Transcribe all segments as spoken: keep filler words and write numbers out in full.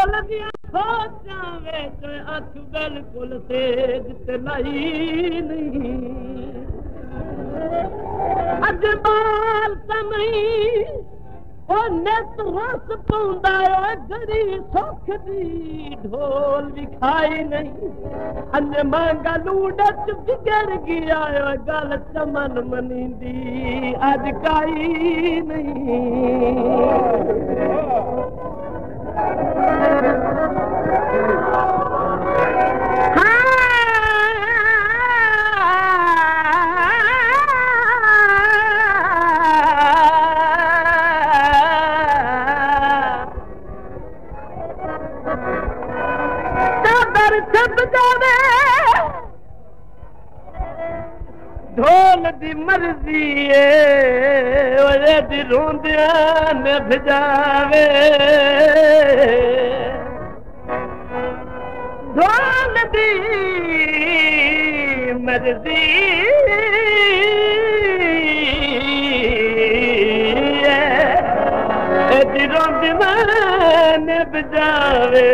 दिल दिया सोचां विच अख बिल्कुल तेज ते लाई नहीं अज बाल तां नहीं ओ नित रस पाउंदा ओ गरी सुख दी ढोल विखाई नहीं अज मांगा लूडच बिगड़ गया ओ गल चमन मनींदी अज काई नहीं ढोल दी मर्जी दी रोंदिया न भिजावे ढोल दी मर्जी दी रोंदिया न भिजावे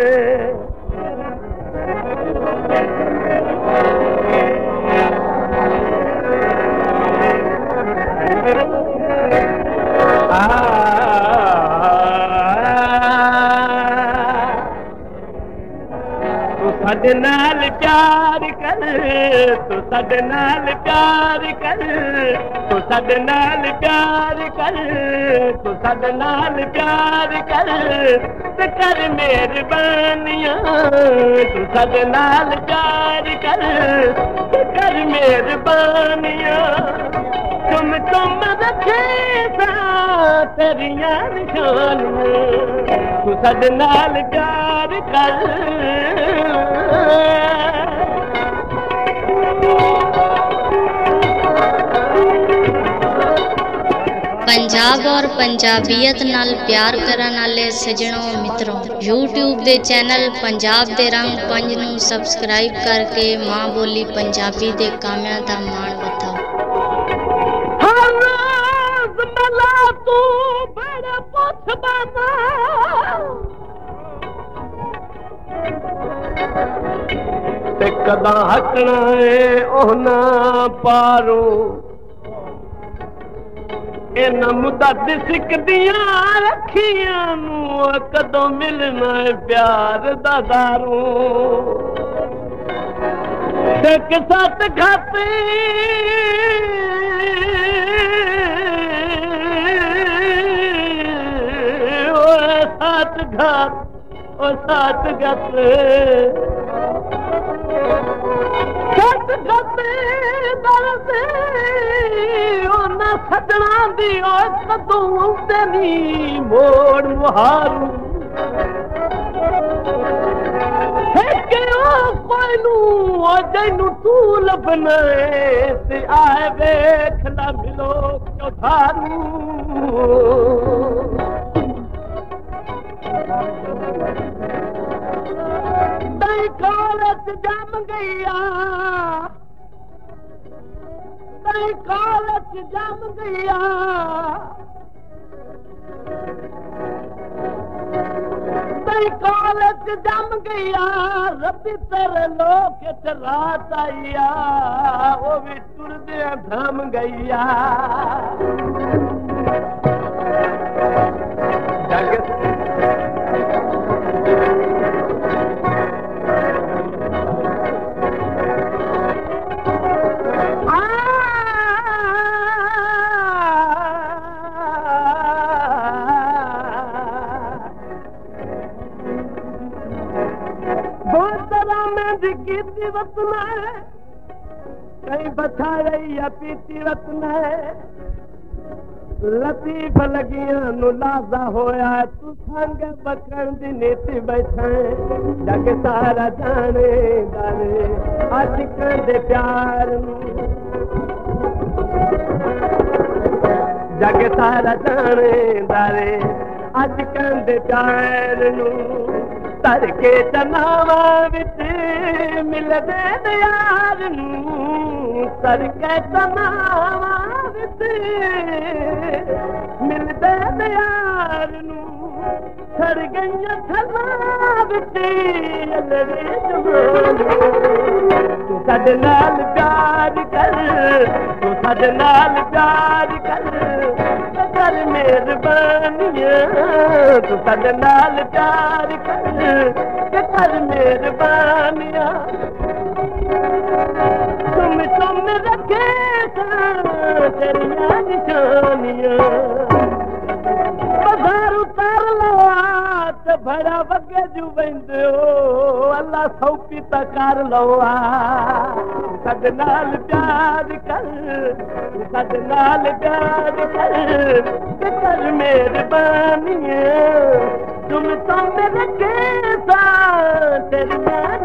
तू साडे नाल प्यार कर तू साडे नाल प्यार कर तू साडे नाल प्यार कर तू साडे नाल प्यार कर ते कर मेहरबानियां तू साडे नाल प्यार कर ते कर मेहरबानियां तुम तुम रखे तेरिया निशानियां तू साडे नाल प्यार कर पंजाब और पंजाबीयत नाल प्यार करन वाले सजनों मित्रों यूट्यूब दे चैनल पंजाब दे रंग पंज नूं सबसक्राइब करके मां बोली पंजाबी दे कामियां दा मान वधाओ। तू बड़ा पुछ बाना ते कदा हटना है ओना पारो इना मुदत सिकदियां रखियां नूं कदों मिलना है प्यार दा दारो एक सत खाते सात घात ओ सात गत सात गत दरसे ओना सजना दी ओ कदों तेनी मोड़ मुहारू के ओ कोइनू ओ जैनू तू लभना ते आए वेख ला मिलो चौधारू तई कालच जम गया तई कालच जम गया तई कालच जम गया रबी तेरे लोक च रात आईया वो भी टुरदे थम गईया कीती रत्न कहीं बचा रही या पीती रत्न लतीफ लगियां नु लाजा होया तू संग बकन दी नीति बैठे जग सारा जाने दारे अज दे प्यार जग सारा जाने दारे अज दे प्यार नू तर के तनावा विच मिलदे यार नू तर के तनावा विच मिलदे यार नू छड़ गई थला बिटी अलड़े जमाने तू साडे नाल प्यार कर तू साडे नाल प्यार कर कर मेहरबानियां तू साडे नाल प्यार कर कर मेहरबानियां तुम तुम रखे तेरिया निशानियां बाजार उतार लवा ते भड़ा वगे जू वेंदे हो अल्लाह सौपी त कर लवा सद नाल प्यार कर सद नाल प्यार कर कर मेहरबानियां तुम तो मेरे के साथ तेरी